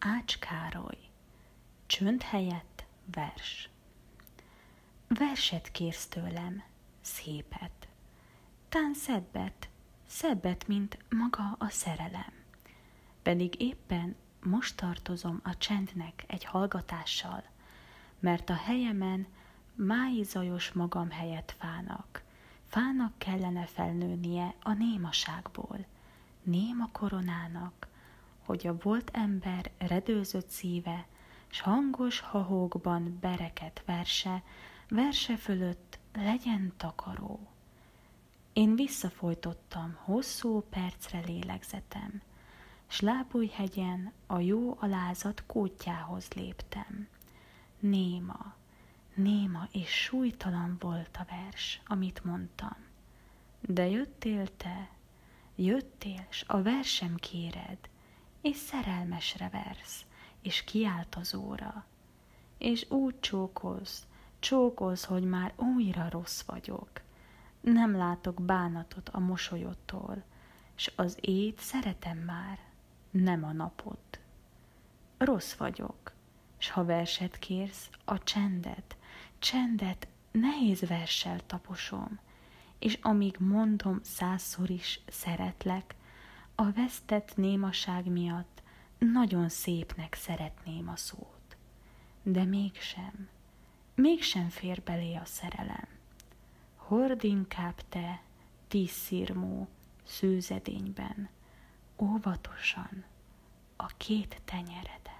Ács Károly. Csönd helyett vers. Verset kérsz tőlem, szépet, tán szebbet, mint maga a szerelem. Pedig éppen most tartozom a csendnek egy hallgatással, mert a helyemen máj zajos magam helyett fának kellene felnőnie a némaságból, néma koronának, hogy a volt ember redőzött szíve, s hangos hahókban bereket verse fölött legyen takaró. Én visszafolytottam hosszú percre lélegzetem, s Lábújhegyen a jó alázat kútjához léptem. Néma és súlytalan volt a vers, amit mondtam. De jöttél, s a versem kéred, és szerelmesre versz, és kiáltozóra, és úgy csókolsz, hogy már újra rossz vagyok. Nem látok bánatot a mosolyodtól, s az éjt szeretem már, nem a napot. Rossz vagyok, s ha verset kérsz, a csendet nehéz verssel taposom, és amíg mondom 100-szor is szeretlek, a vesztett némaság miatt nagyon szépnek szeretném a szót. De mégsem fér belé a szerelem. Hord inkább te, 10 szirmó szőzedényben, óvatosan a 2 tenyeredet.